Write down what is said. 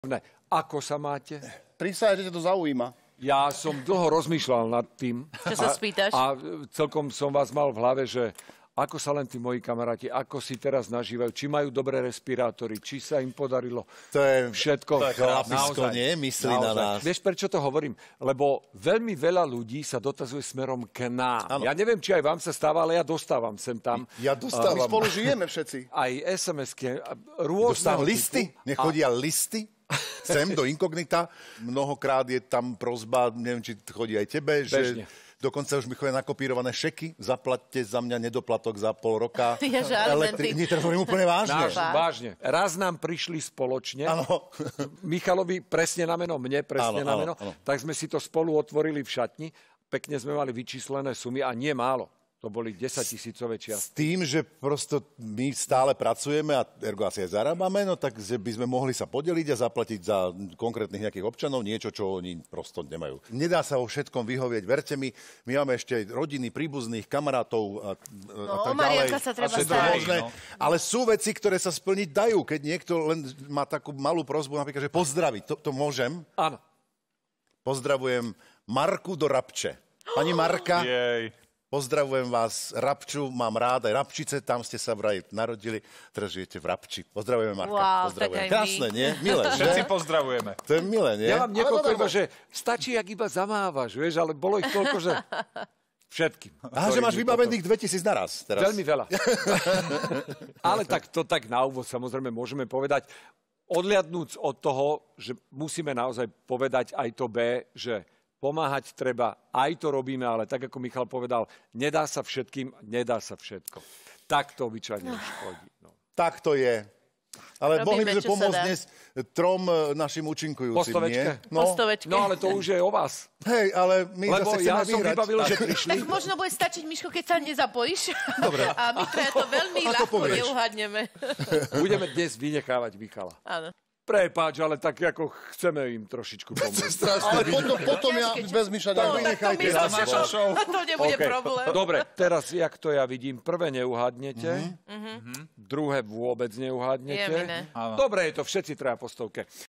Ako sa máte? Prisahaj, že ťa to zaujíma. Ja som dlho rozmýšľal nad tým. Čo sa spýtaš? A celkom som vás mal v hlave, že ako sa len tí moji kamaráti, ako si teraz nažívajú, či majú dobré respirátory, či sa im podarilo všetko. To je chlapisko, nie? Myslí na nás. Vieš, prečo to hovorím? Lebo veľmi veľa ľudí sa dotazuje smerom k nám. Ano. Ja neviem, či aj vám sa stáva, ale ja dostávam sem tam. Ja dostávam. My spolu žijeme všetci. Aj SMS-ky, rôzne. Dostávam listy? Nechodia listy? Sem do inkognita. Mnohokrát je tam prosba, neviem, či chodí aj tebe, Bežne. že dokonca už mi chodia nakopírované šeky. Zaplaťte za mňa nedoplatok za pol roka. Ja žádne. Nie, teraz hovorím úplne vážne. Vážne. Raz nám prišli spoločne. Áno. Michalovi presne na meno, mne presne na meno. Tak sme si to spolu otvorili v šatni. Pekne sme mali vyčíslené sumy a nie málo. To boli 10 000-ové čiastky. S tým, že prosto my stále pracujeme a ergo asi aj zarábame, no tak že by sme mohli sa podeliť a zaplatiť za konkrétnych nejakých občanov niečo, čo oni prosto nemajú. Nedá sa o všetkom vyhovieť, verte mi. My máme ešte aj rodiny, príbuzných, kamarátov a tak ďalej. Marianka sa treba starať. Ale sú veci, ktoré sa splniť dajú. Keď niekto len má takú malú prosbu, napríklad, že pozdraviť. To môžem? Áno. Pozdravujem Marku do Rabče. Pani Marka. Jej. Pozdravujem vás, Rabču, mám rád aj Rabčice, tam ste sa vraj narodili, teraz žijete v Rabči. Pozdravujeme, Marka. Wow, pozdravujem. tak aj my. Krásne, nie? Milé, že? Všetci pozdravujeme. To je milé, nie? Ja mám niekoľko iba, že stačí, ak iba zamávaš, vieš, ale bolo ich toľko, že všetkým. Aha, že máš vybavených 2000 naraz teraz. Veľmi veľa. Ale tak to tak na úvod samozrejme môžeme povedať, odliadnúc od toho, že musíme naozaj povedať aj to B, že pomáhať treba, aj to robíme, ale tak, ako Michal povedal, nedá sa všetkým, nedá sa všetko. Tak to obyčajne už chodí. No. Tak to je. Ale mohli by sme čo pomôcť sa dá. dnes trom našim účinkujúcim, Postovečke? nie? No, Postovečke. No ale to už je o vás. hej, ale my Lebo zase ja chceme som vyhrať. vybavil, že prišli. Tak možno bude stačiť, Miško, keď sa nezapojíš. Dobre. A my to veľmi Ako ľahko povieš. neuhadneme. Budeme dnes vynechávať Michala. Áno. Prepáč, ale tak ako chceme im trošičku pomôcť. Ale potom ja bez Miša No, neviem. tak to my Nechajte zase, nás, to nebude OK. problém. Dobre, teraz, jak to ja vidím, prvé neuhádnete, druhé vôbec neuhádnete. Jemine. Áno. Dobre, je to všetci traja po stovke.